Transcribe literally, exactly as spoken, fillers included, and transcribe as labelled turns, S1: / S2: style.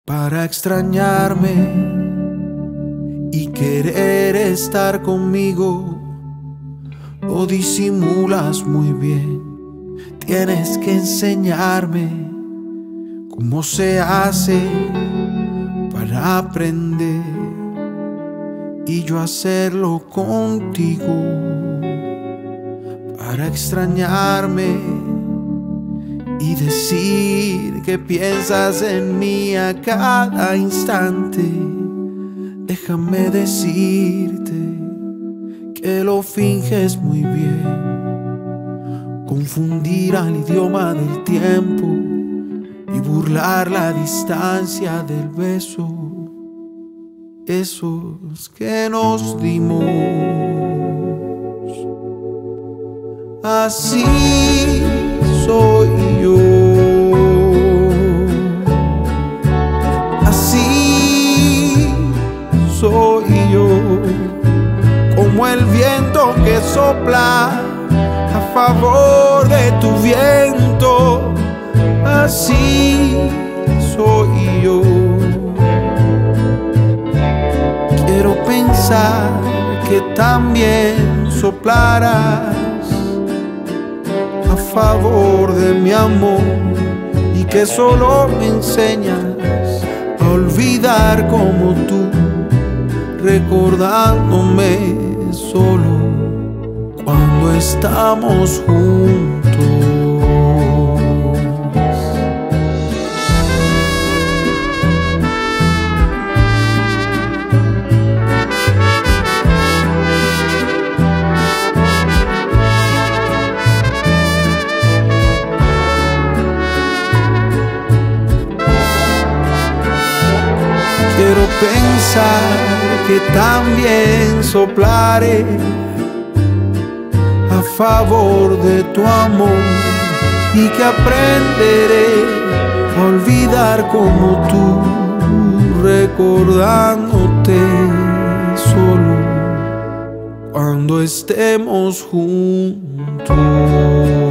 S1: para extrañarme y querer estar conmigo. Lo disimulas muy bien. Tienes que enseñarme cómo se hace para aprender y yo hacerlo contigo, para extrañarme y decir que piensas en mí a cada instante. Déjame decirte que lo finges muy bien. Confundir al idioma del tiempo y burlar la distancia del beso, esos que nos dimos. Así soy yo, así soy yo, como el viento que sopla a favor de tu viento. Así soy yo. Quiero pensar que también soplaras a favor de mi amor y que solo me enseñas a olvidar como tú, recordándome solo cuando estamos juntos. Quiero pensar que también soplaré a favor de tu amor y que aprenderé a olvidar como tú, recordándote solo cuando estemos juntos.